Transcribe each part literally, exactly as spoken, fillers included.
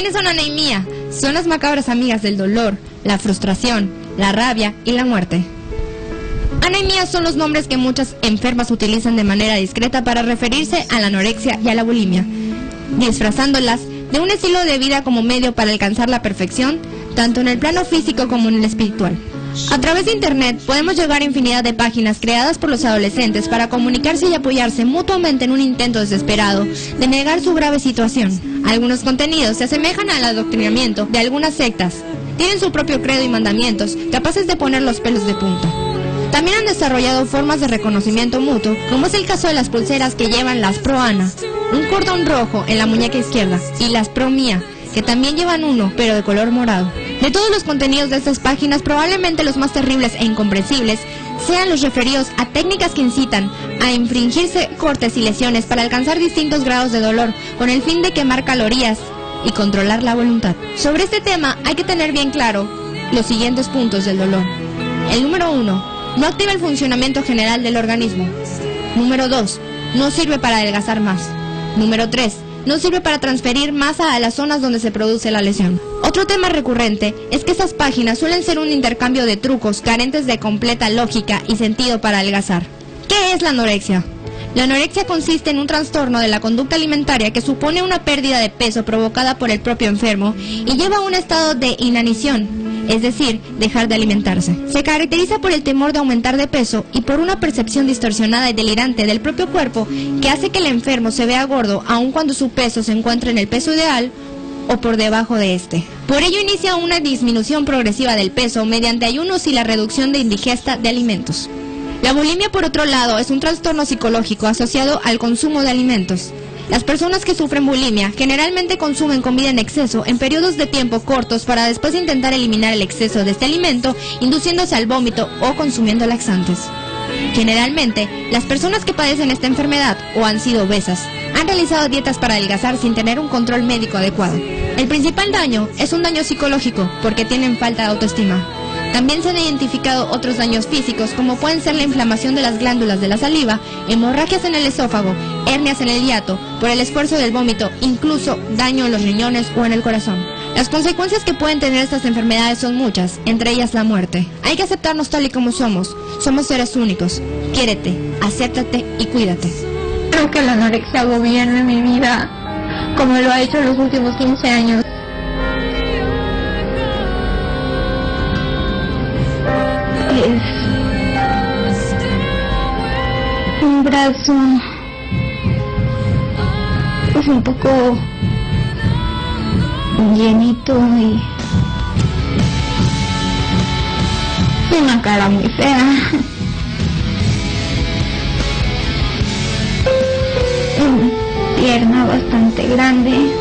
¿Quiénes son anemia? Son las macabras amigas del dolor, la frustración, la rabia y la muerte. Anemia son los nombres que muchas enfermas utilizan de manera discreta para referirse a la anorexia y a la bulimia, disfrazándolas de un estilo de vida como medio para alcanzar la perfección, tanto en el plano físico como en el espiritual. A través de internet podemos llegar a infinidad de páginas creadas por los adolescentes para comunicarse y apoyarse mutuamente en un intento desesperado de negar su grave situación. Algunos contenidos se asemejan al adoctrinamiento de algunas sectas, tienen su propio credo y mandamientos capaces de poner los pelos de punta. También han desarrollado formas de reconocimiento mutuo, como es el caso de las pulseras que llevan las Pro Ana, un cordón rojo en la muñeca izquierda, y las Pro Mía, que también llevan uno, pero de color morado. De todos los contenidos de estas páginas, probablemente los más terribles e incomprensibles sean los referidos a técnicas que incitan a infringirse cortes y lesiones para alcanzar distintos grados de dolor, con el fin de quemar calorías y controlar la voluntad. Sobre este tema hay que tener bien claro los siguientes puntos del dolor. El número uno, no activa el funcionamiento general del organismo. Número dos, no sirve para adelgazar más. Número tres, no sirve para transferir masa a las zonas donde se produce la lesión. Otro tema recurrente es que estas páginas suelen ser un intercambio de trucos carentes de completa lógica y sentido para adelgazar. ¿Qué es la anorexia? La anorexia consiste en un trastorno de la conducta alimentaria que supone una pérdida de peso provocada por el propio enfermo y lleva a un estado de inanición, es decir, dejar de alimentarse. Se caracteriza por el temor de aumentar de peso y por una percepción distorsionada y delirante del propio cuerpo que hace que el enfermo se vea gordo aun cuando su peso se encuentra en el peso ideal o por debajo de este. Por ello inicia una disminución progresiva del peso mediante ayunos y la reducción de indigesta de alimentos. La bulimia, por otro lado, es un trastorno psicológico asociado al consumo de alimentos. Las personas que sufren bulimia generalmente consumen comida en exceso en periodos de tiempo cortos para después intentar eliminar el exceso de este alimento, induciéndose al vómito o consumiendo laxantes. Generalmente, las personas que padecen esta enfermedad o han sido obesas han realizado dietas para adelgazar sin tener un control médico adecuado. El principal daño es un daño psicológico porque tienen falta de autoestima. También se han identificado otros daños físicos como pueden ser la inflamación de las glándulas de la saliva, hemorragias en el esófago, hernias en el hiato, por el esfuerzo del vómito, incluso daño en los riñones o en el corazón. Las consecuencias que pueden tener estas enfermedades son muchas, entre ellas la muerte. Hay que aceptarnos tal y como somos. Somos seres únicos. Quiérete, acéptate y cuídate. Creo que la anorexia gobierna mi vida como lo ha hecho en los últimos quince años. Es un brazo pues un poco llenito y una cara muy fea, una pierna bastante grande.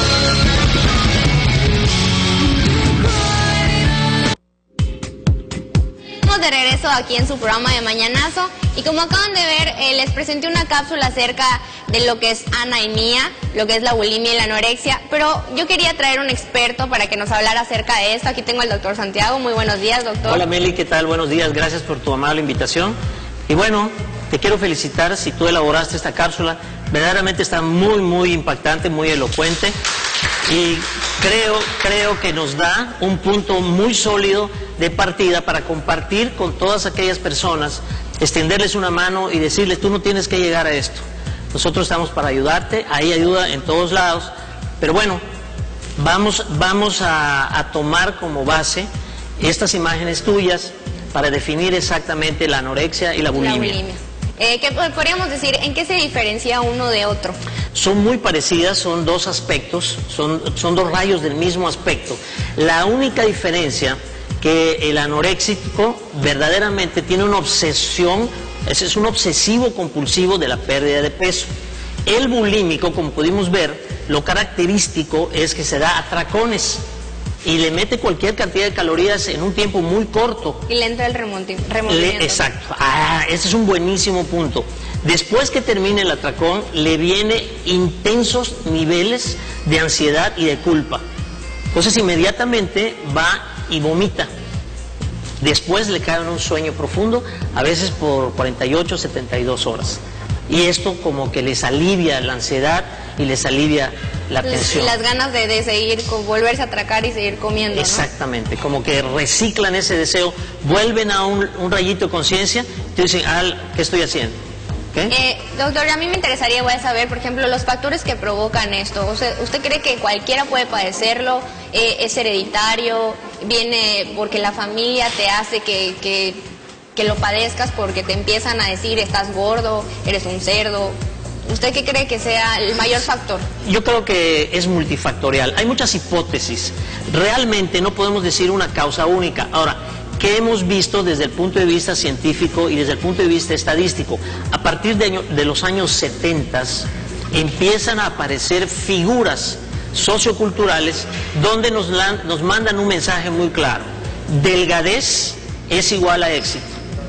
De regreso aquí en su programa de Mañanazo y como acaban de ver, eh, les presenté una cápsula acerca de lo que es anemia, lo que es la bulimia y la anorexia, pero yo quería traer un experto para que nos hablara acerca de esto. Aquí tengo al doctor Santiago. Muy buenos días, doctor. Hola Meli, ¿qué tal? Buenos días, gracias por tu amable invitación. Y bueno, te quiero felicitar si tú elaboraste esta cápsula, verdaderamente está muy muy impactante, muy elocuente y creo, creo que nos da un punto muy sólido de partida para compartir con todas aquellas personas, extenderles una mano y decirles, tú no tienes que llegar a esto. Nosotros estamos para ayudarte, hay ayuda en todos lados, pero bueno, vamos, vamos a, a tomar como base estas imágenes tuyas para definir exactamente la anorexia y la bulimia. La bulimia. Eh, ¿qué podríamos decir? ¿En qué se diferencia uno de otro? Son muy parecidas, son dos aspectos, son, son dos rayos del mismo aspecto. La única diferencia que el anoréxico verdaderamente tiene una obsesión, ese es un obsesivo compulsivo de la pérdida de peso. El bulímico, como pudimos ver, lo característico es que se da atracones y le mete cualquier cantidad de calorías en un tiempo muy corto. Y le entra el remonti- remordimiento. Le, exacto, ah, ese es un buenísimo punto. Después que termine el atracón, le viene intensos niveles de ansiedad y de culpa. Entonces inmediatamente va y vomita. Después le cae en un sueño profundo, a veces por cuarenta y ocho, setenta y dos horas. Y esto como que les alivia la ansiedad y les alivia la tensión. Y las ganas de, de seguir, con, volverse a atracar y seguir comiendo, ¿no? Exactamente, como que reciclan ese deseo, vuelven a un, un rayito de conciencia, te dicen, ah, ¿qué estoy haciendo? ¿Okay? Eh, doctor, a mí me interesaría igual saber, por ejemplo, los factores que provocan esto. O sea, ¿usted cree que cualquiera puede padecerlo? Eh, ¿Es hereditario? ¿Viene porque la familia te hace que, que, que lo padezcas porque te empiezan a decir estás gordo, eres un cerdo? ¿Usted qué cree que sea el mayor factor? Yo creo que es multifactorial. Hay muchas hipótesis. Realmente no podemos decir una causa única. Ahora, ¿qué hemos visto desde el punto de vista científico y desde el punto de vista estadístico? A partir de, año, de los años setenta empiezan a aparecer figuras socioculturales donde nos, nos mandan un mensaje muy claro. Delgadez es igual a éxito.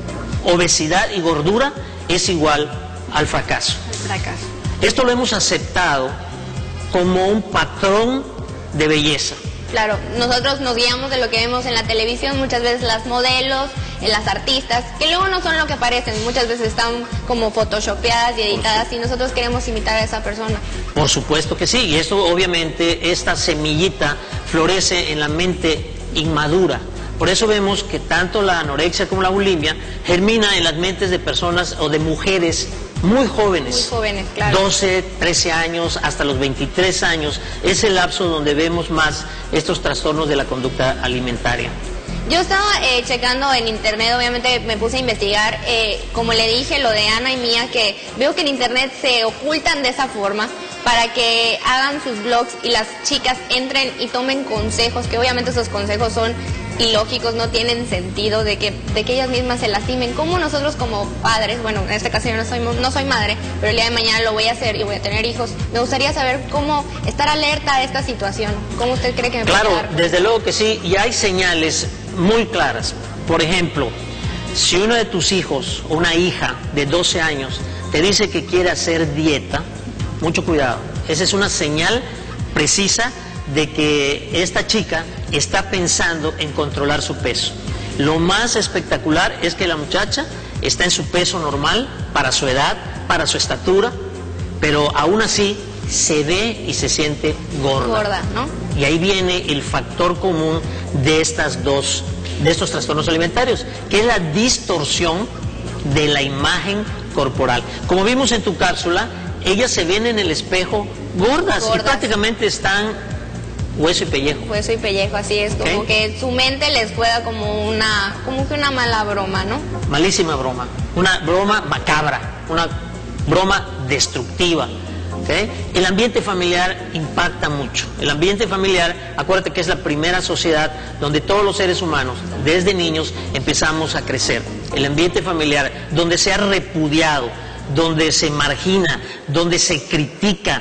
Obesidad y gordura es igual al fracaso. Fracaso. Esto lo hemos aceptado como un patrón de belleza. Claro, nosotros nos guiamos de lo que vemos en la televisión, muchas veces las modelos, las artistas, que luego no son lo que parecen, muchas veces están como photoshopeadas y editadas y nosotros queremos imitar a esa persona. Por supuesto que sí, y esto obviamente, esta semillita florece en la mente inmadura. Por eso vemos que tanto la anorexia como la bulimia germina en las mentes de personas o de mujeres muy jóvenes, muy jóvenes, claro. doce, trece años, hasta los veintitrés años, es el lapso donde vemos más estos trastornos de la conducta alimentaria. Yo estaba eh, checando en internet, obviamente me puse a investigar, eh, como le dije, lo de Ana y Mía, que veo que en internet se ocultan de esa forma para que hagan sus blogs y las chicas entren y tomen consejos, que obviamente esos consejos son ilógicos, no tienen sentido, de que, de que ellas mismas se lastimen. ¿Cómo nosotros como padres, bueno, en este caso yo no soy, no soy madre, pero el día de mañana lo voy a hacer y voy a tener hijos, me gustaría saber cómo estar alerta a esta situación? ¿Cómo usted cree que me puede Claro, dar? desde luego que sí, y hay señales muy claras. Por ejemplo, si uno de tus hijos o una hija de doce años te dice que quiere hacer dieta, mucho cuidado. Esa es una señal precisa de que esta chica está pensando en controlar su peso. Lo más espectacular es que la muchacha está en su peso normal, para su edad, para su estatura, pero aún así se ve y se siente gorda. Gorda, ¿no? Y ahí viene el factor común de estas dos, de estos trastornos alimentarios, que es la distorsión de la imagen corporal. Como vimos en tu cápsula, ellas se ven en el espejo gordas, Gordas. y prácticamente están hueso y pellejo. Hueso y pellejo, así es, como Okay. que su mente les juega como una, como que una mala broma, ¿no? Malísima broma, una broma macabra, una broma destructiva. ¿Okay? El ambiente familiar impacta mucho. El ambiente familiar, acuérdate que es la primera sociedad donde todos los seres humanos, desde niños, empezamos a crecer. El ambiente familiar, donde se ha repudiado, donde se margina, donde se critica,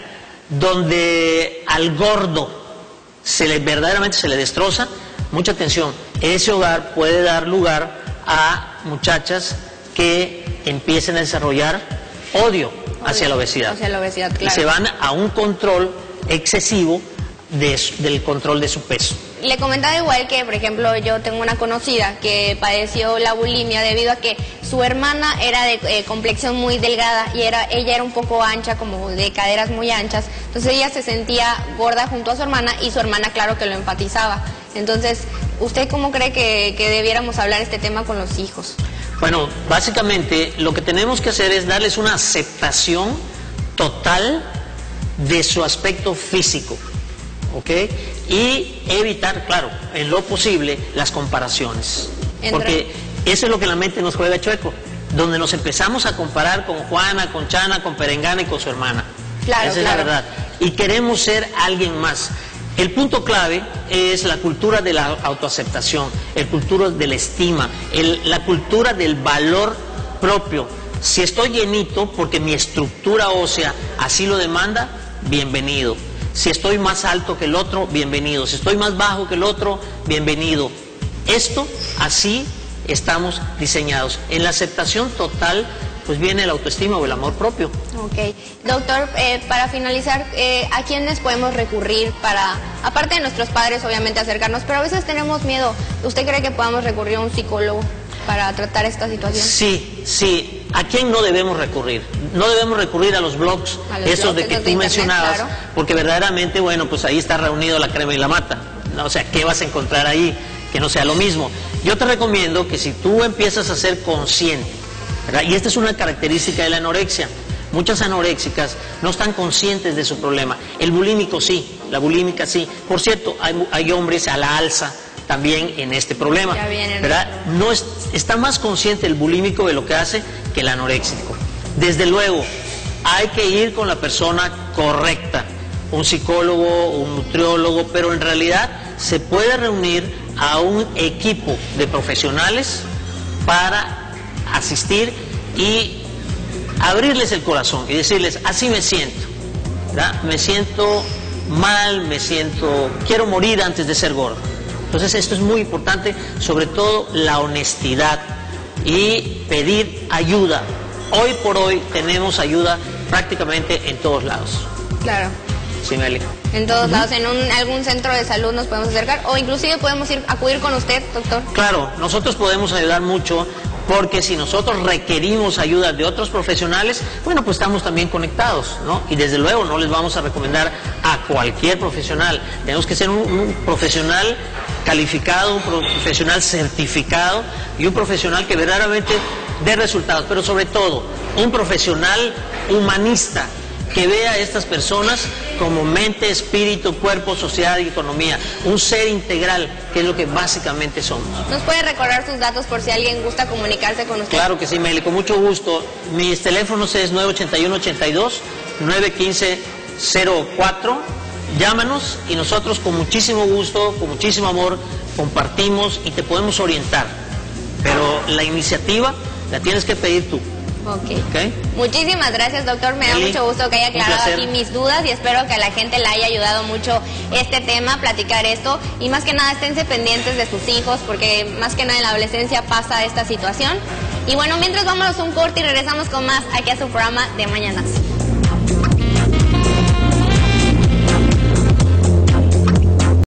donde al gordo se le, verdaderamente se le destroza. Mucha atención, ese hogar puede dar lugar a muchachas que empiecen a desarrollar odio hacia la obesidad. Hacia la obesidad, claro. Y se van a un control excesivo de, del control de su peso. Le comentaba igual que, por ejemplo, yo tengo una conocida que padeció la bulimia debido a que su hermana era de eh, complexión muy delgada y era, ella era un poco ancha, como de caderas muy anchas. Entonces ella se sentía gorda junto a su hermana y su hermana, claro, que lo enfatizaba. Entonces, ¿usted cómo cree que, que debiéramos hablar este tema con los hijos? Bueno, básicamente lo que tenemos que hacer es darles una aceptación total de su aspecto físico, ¿ok? Y evitar, claro, en lo posible, las comparaciones. Entre... Porque eso es lo que la mente nos juega chueco, donde nos empezamos a comparar con Juana, con Chana, con Perengana y con su hermana. Claro, Esa es claro. la verdad. Y queremos ser alguien más. El punto clave es la cultura de la autoaceptación, el cultura de la estima, el, la cultura del valor propio. Si estoy llenito porque mi estructura ósea así lo demanda, bienvenido. Si estoy más alto que el otro, bienvenido. Si estoy más bajo que el otro, bienvenido. Esto, así estamos diseñados. En la aceptación total, pues viene la autoestima o el amor propio. Ok. Doctor, eh, para finalizar, eh, ¿a quiénes podemos recurrir para, aparte de nuestros padres, obviamente, acercarnos, pero a veces tenemos miedo? ¿Usted cree que podamos recurrir a un psicólogo para tratar esta situación? Sí, sí. ¿a quién no debemos recurrir? No debemos recurrir a los blogs, A los esos blogs, de que esos tú de internet, mencionabas, claro. porque verdaderamente, bueno, pues ahí está reunido la crema y la mata, ¿no? O sea, ¿qué vas a encontrar ahí que no sea lo mismo? Yo te recomiendo que si tú empiezas a ser consciente, ¿verdad? Y esta es una característica de la anorexia. Muchas anoréxicas no están conscientes de su problema. El bulímico sí, la bulímica sí. Por cierto, hay, hay hombres a la alza también en este problema, Ya vienen. ¿verdad? No es, está más consciente el bulímico de lo que hace que el anoréxico. Desde luego, hay que ir con la persona correcta, un psicólogo, un nutriólogo, pero en realidad se puede reunir a un equipo de profesionales para asistir y abrirles el corazón y decirles, así me siento, ¿verdad? Me siento mal, me siento, quiero morir antes de ser gordo. Entonces esto es muy importante, sobre todo la honestidad y pedir ayuda. Hoy por hoy tenemos ayuda prácticamente en todos lados. Claro. Sí, Meli. En todos lados, en un, algún centro de salud nos podemos acercar o inclusive podemos ir acudir con usted, doctor. Claro, nosotros podemos ayudar mucho porque si nosotros requerimos ayuda de otros profesionales, bueno, pues estamos también conectados, ¿no? Y desde luego no les vamos a recomendar a cualquier profesional. Tenemos que ser un, un profesional calificado, un profesional certificado y un profesional que verdaderamente dé resultados, pero sobre todo un profesional humanista que vea a estas personas como mente, espíritu, cuerpo, sociedad y economía, un ser integral, que es lo que básicamente somos. ¿Nos puede recordar sus datos por si alguien gusta comunicarse con usted? Claro que sí, Meli, con mucho gusto. Mis teléfonos es nueve ocho uno, ochenta y dos, nueve uno cinco, cero cuatro. Llámanos y nosotros con muchísimo gusto, con muchísimo amor, compartimos y te podemos orientar. Pero la iniciativa la tienes que pedir tú. Okay. ¿Okay? Muchísimas gracias, doctor. Me da Eli, mucho gusto que haya un aclarado placer. aquí mis dudas y espero que a la gente le haya ayudado mucho este tema, platicar esto. Y más que nada, esténse pendientes de sus hijos, porque más que nada en la adolescencia pasa esta situación. Y bueno, mientras vámonos a un corte y regresamos con más aquí a su programa de Mañanas.